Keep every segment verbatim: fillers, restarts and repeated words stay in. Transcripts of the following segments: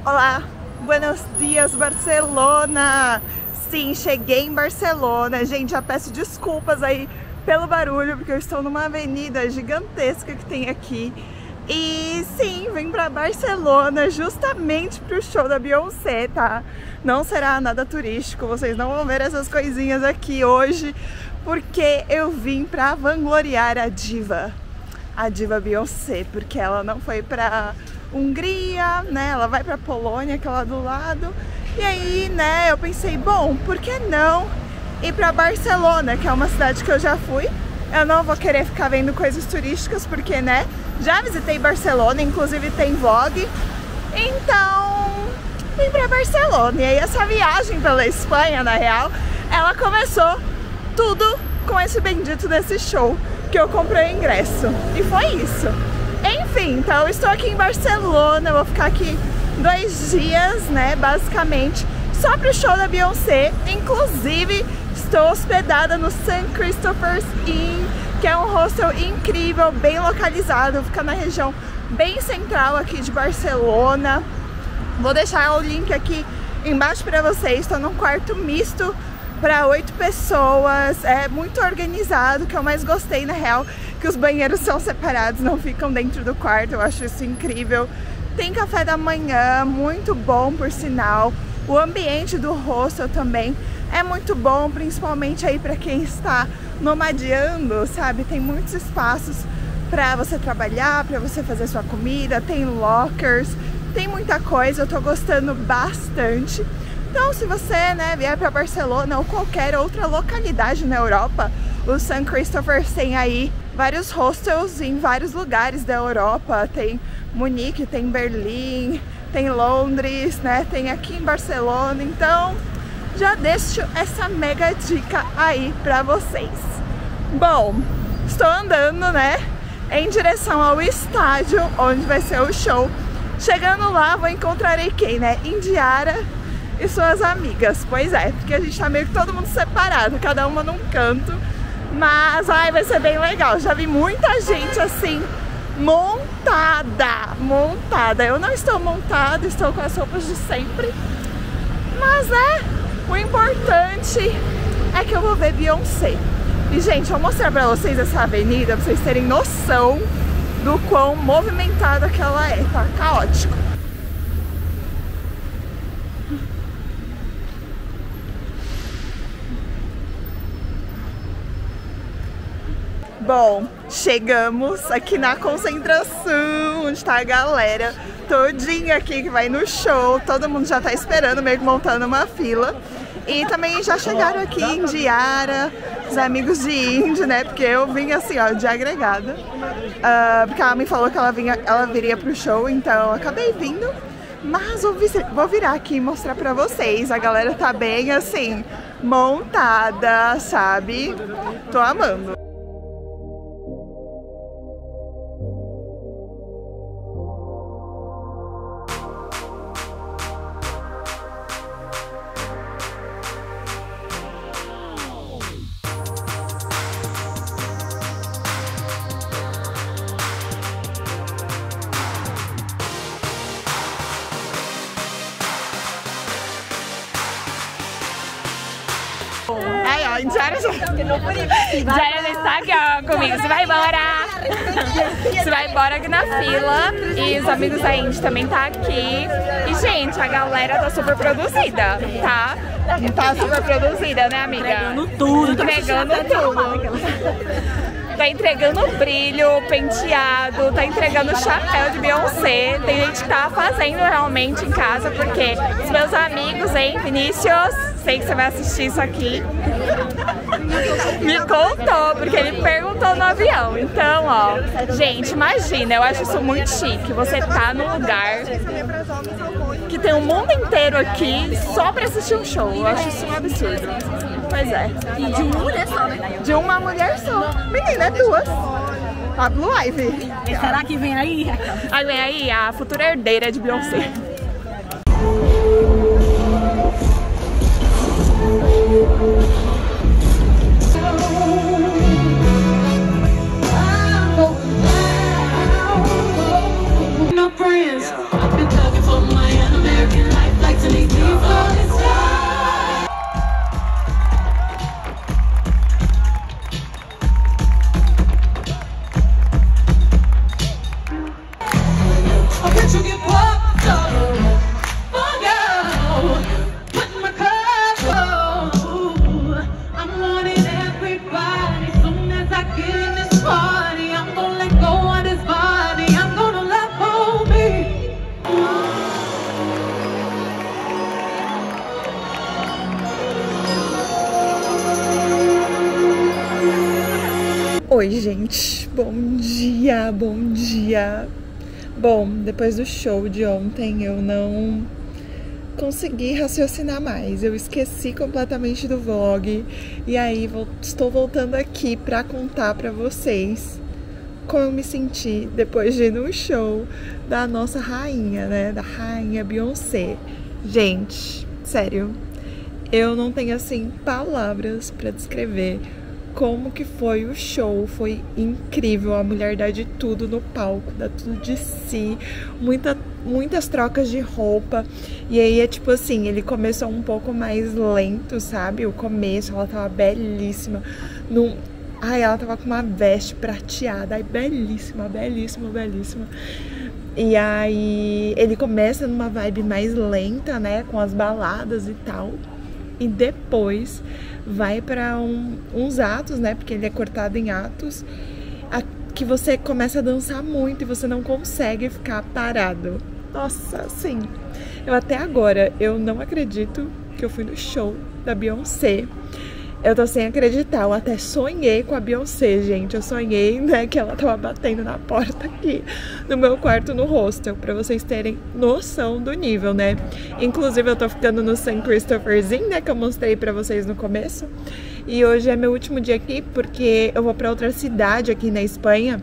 Olá, buenos dias Barcelona! Sim, cheguei em Barcelona. Gente, já peço desculpas aí pelo barulho, porque eu estou numa avenida gigantesca que tem aqui. E sim, vim pra Barcelona justamente pro show da Beyoncé, tá? Não será nada turístico, vocês não vão ver essas coisinhas aqui hoje, porque eu vim pra vangloriar a diva, a diva Beyoncé, porque ela não foi pra Hungria, né? Ela vai pra Polônia, que é lá do lado. E aí, né, eu pensei, bom, por que não ir pra Barcelona, que é uma cidade que eu já fui. Eu não vou querer ficar vendo coisas turísticas, porque, né, já visitei Barcelona, inclusive tem vlog. Então, vim pra Barcelona. E aí essa viagem pela Espanha, na real, ela começou tudo com esse bendito desse show, que eu comprei o ingresso. E foi isso. Enfim, então eu estou aqui em Barcelona, eu vou ficar aqui dois dias, né, basicamente, só pro show da Beyoncé. Inclusive, estou hospedada no Saint Christopher's Inn, que é um hostel incrível, bem localizado, fica na região bem central aqui de Barcelona. Vou deixar o link aqui embaixo para vocês. Estou num quarto misto para oito pessoas, é muito organizado, que eu mais gostei na real, que os banheiros são separados, não ficam dentro do quarto, eu acho isso incrível. Tem café da manhã, muito bom por sinal. O ambiente do hostel também é muito bom, principalmente aí para quem está nomadeando, sabe? Tem muitos espaços para você trabalhar, para você fazer sua comida, tem lockers, tem muita coisa, eu tô gostando bastante. Então, se você, né, vier para Barcelona ou qualquer outra localidade na Europa, o Saint Christopher's tem aí vários hostels em vários lugares da Europa. Tem Munique, tem Berlim, tem Londres, né? Tem aqui em Barcelona. Então, já deixo essa mega dica aí pra vocês. Bom, estou andando, né, em direção ao estádio onde vai ser o show. Chegando lá, vou encontrar quem, né? Indiara e suas amigas. Pois é, porque a gente tá meio que todo mundo separado, cada uma num canto. Mas, ai, vai ser bem legal. Já vi muita gente, assim, montada, montada. Eu não estou montada, estou com as roupas de sempre. Mas, né, o importante é que eu vou ver Beyoncé. E, gente, eu vou mostrar pra vocês essa avenida, pra vocês terem noção do quão movimentada que ela é, tá? Caótico. Bom, chegamos aqui na concentração, onde tá a galera todinha aqui que vai no show. Todo mundo já tá esperando, meio que montando uma fila. E também já chegaram aqui Indiara, os amigos de Indy, né? Porque eu vim assim, ó, de agregada. Uh, porque ela me falou que ela, vinha, ela viria pro show, então eu acabei vindo. Mas vou, vou virar aqui e mostrar pra vocês. A galera tá bem, assim, montada, sabe? Tô amando. Aí, ó, Indiara já... Indiara está aqui, ó, comigo. Você vai embora! Você vai embora aqui na fila. E os amigos da Indy também tá aqui. E, gente, a galera tá super produzida, tá? Tá super produzida, né, amiga? Entregando tudo. Entregando tudo. Tá entregando brilho, penteado, tá entregando chapéu de Beyoncé. Tem gente que tá fazendo realmente em casa, porque os meus amigos, hein, Vinícius, sei que você vai assistir isso aqui, me contou, porque ele perguntou no avião. Então, ó, gente, imagina, eu acho isso muito chique. Você tá num lugar que tem o mundo inteiro aqui só pra assistir um show. Eu acho isso um absurdo. Pois é. E de uma mulher só, né? De uma mulher só. Menina, é duas. A Blue Ivy. E será que vem aí? Aí vem aí a futura herdeira de Beyoncé. My friends, I've been talking for my enemy. Oi, gente. Bom dia, bom dia. Bom, depois do show de ontem eu não consegui raciocinar mais. Eu esqueci completamente do vlog. E aí vou, estou voltando aqui pra contar pra vocês como eu me senti depois de ir no show da nossa rainha, né? Da rainha Beyoncé. Gente, sério, eu não tenho assim palavras pra descrever como que foi o show. Foi incrível, a mulher dá de tudo no palco, dá tudo de si, muita, muitas trocas de roupa. E aí é tipo assim, ele começou um pouco mais lento, sabe? O começo, ela tava belíssima, num... ai, ela tava com uma veste prateada, ai, belíssima, belíssima, belíssima. E aí ele começa numa vibe mais lenta, né, com as baladas e tal. E depois vai para um, uns atos, né, porque ele é cortado em atos, a, que você começa a dançar muito e você não consegue ficar parado. Nossa, assim, eu até agora, eu não acredito que eu fui no show da Beyoncé. Eu tô sem acreditar, eu até sonhei com a Beyoncé, gente. Eu sonhei, né, que ela tava batendo na porta aqui no meu quarto no hostel, pra vocês terem noção do nível, né? Inclusive eu tô ficando no Saint Christopher's Inn, né, que eu mostrei pra vocês no começo. E hoje é meu último dia aqui, porque eu vou pra outra cidade aqui na Espanha.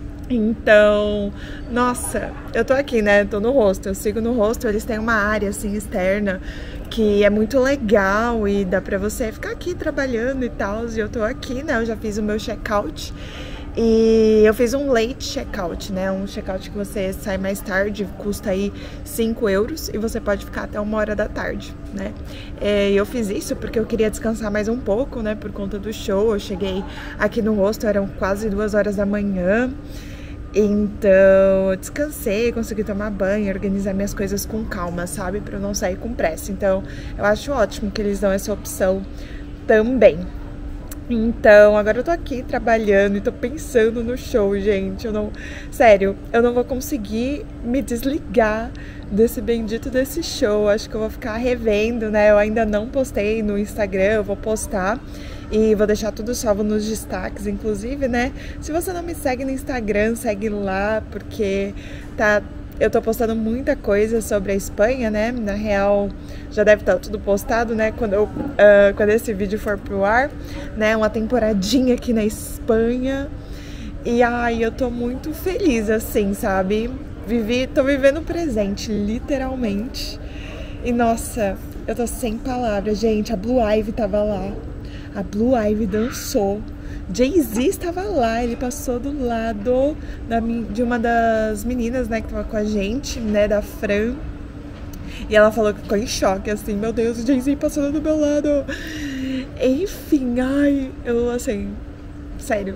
Então, nossa, eu tô aqui, né, tô no hostel, eu sigo no hostel, eles têm uma área, assim, externa, que é muito legal e dá pra você ficar aqui trabalhando e tal, e eu tô aqui, né, eu já fiz o meu check-out, e eu fiz um late check-out, né, um check-out que você sai mais tarde, custa aí cinco euros, e você pode ficar até uma hora da tarde, né. E eu fiz isso porque eu queria descansar mais um pouco, né, por conta do show. Eu cheguei aqui no hostel, eram quase duas horas da manhã, então eu descansei, consegui tomar banho, organizar minhas coisas com calma, sabe? Pra eu não sair com pressa. Então eu acho ótimo que eles dão essa opção também. Então agora eu tô aqui trabalhando e tô pensando no show, gente. Eu não... Sério, eu não vou conseguir me desligar desse bendito desse show. Acho que eu vou ficar revendo, né? Eu ainda não postei no Instagram, eu vou postar. E vou deixar tudo salvo nos destaques, inclusive, né? Se você não me segue no Instagram, segue lá, porque tá, eu tô postando muita coisa sobre a Espanha, né? Na real, já deve estar tudo postado, né? Quando, eu, uh, quando esse vídeo for pro ar, né? Uma temporadinha aqui na Espanha. E ai, eu tô muito feliz, assim, sabe? Vivi, tô vivendo o presente, literalmente. E nossa, eu tô sem palavras, gente. A Blue Ivy tava lá. A Blue Ivy dançou, Jay-Z estava lá, ele passou do lado da, de uma das meninas, né, que tava com a gente, né, da Fran. E ela falou que ficou em choque, assim, meu Deus, o Jay-Z passando do meu lado. Enfim, ai, eu, assim, sério,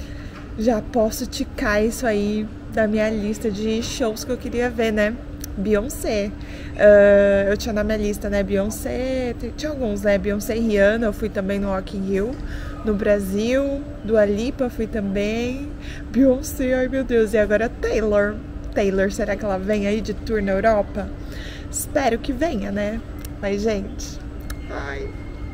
já posso ticar isso aí da minha lista de shows que eu queria ver, né? Beyoncé, uh, eu tinha na minha lista, né, Beyoncé, tinha alguns, né, Beyoncé e Rihanna, eu fui também no Rock in Rio, no Brasil, Dua Lipa fui também, Beyoncé, ai meu Deus, e agora Taylor, Taylor, será que ela vem aí de tour na Europa? Espero que venha, né, mas gente, ai...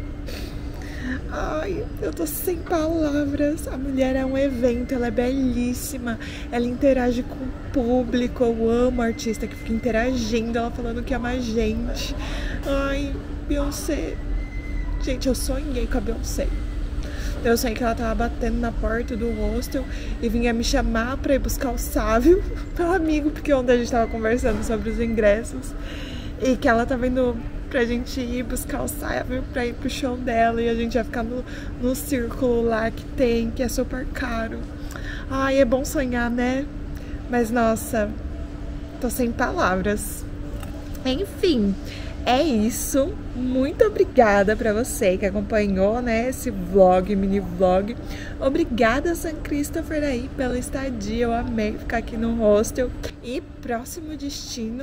Ai, eu tô sem palavras. A mulher é um evento, ela é belíssima, ela interage com o público. Eu amo a artista que fica interagindo, ela falando que ama a gente. Ai, Beyoncé. Gente, eu sonhei com a Beyoncé. Eu sonhei que ela tava batendo na porta do hostel e vinha me chamar pra ir buscar o Sávio, meu amigo, porque ontem a gente tava conversando sobre os ingressos, e que ela tava indo pra gente ir buscar o Sávio pra ir pro show dela, e a gente ia ficar no, no círculo lá que tem, que é super caro. Ai, é bom sonhar, né? Mas nossa, tô sem palavras. Enfim, é isso. Muito obrigada pra você que acompanhou, né, esse vlog, mini vlog. Obrigada, Saint Christopher, aí pela estadia. Eu amei ficar aqui no hostel. E próximo destino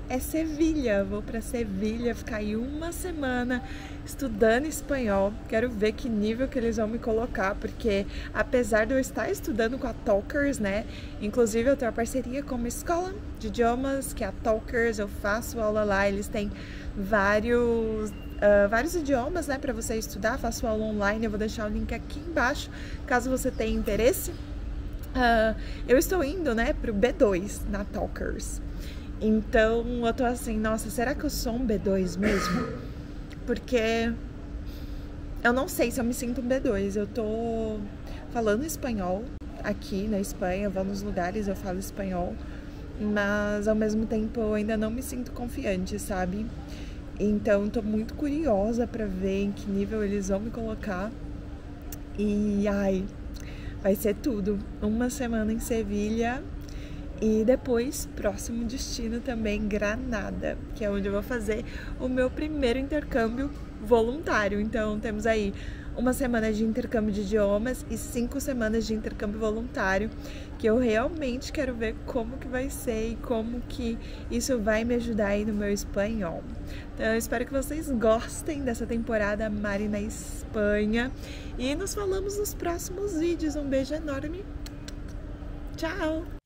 é Sevilha. Vou para Sevilha, ficar aí uma semana estudando espanhol. Quero ver que nível que eles vão me colocar, porque apesar de eu estar estudando com a Talkers, né? Inclusive eu tenho uma parceria com uma escola de idiomas, que é a Talkers, eu faço aula lá, eles têm vários... Uh, vários idiomas, né, para você estudar. Faço aula online, eu vou deixar o link aqui embaixo, caso você tenha interesse. Uh, eu estou indo, né, pro B dois na Talkers. Então eu tô assim, nossa, será que eu sou um B dois mesmo? Porque eu não sei se eu me sinto um B dois. Eu tô falando espanhol aqui na Espanha, eu vou nos lugares, eu falo espanhol, mas ao mesmo tempo eu ainda não me sinto confiante, sabe? Então tô muito curiosa pra ver em que nível eles vão me colocar. E ai, vai ser tudo. Uma semana em Sevilha e depois, próximo destino também, Granada, que é onde eu vou fazer o meu primeiro intercâmbio voluntário. Então temos aí uma semana de intercâmbio de idiomas e cinco semanas de intercâmbio voluntário, que eu realmente quero ver como que vai ser e como que isso vai me ajudar aí no meu espanhol. Então eu espero que vocês gostem dessa temporada Mari na Espanha e nos falamos nos próximos vídeos. Um beijo enorme, tchau!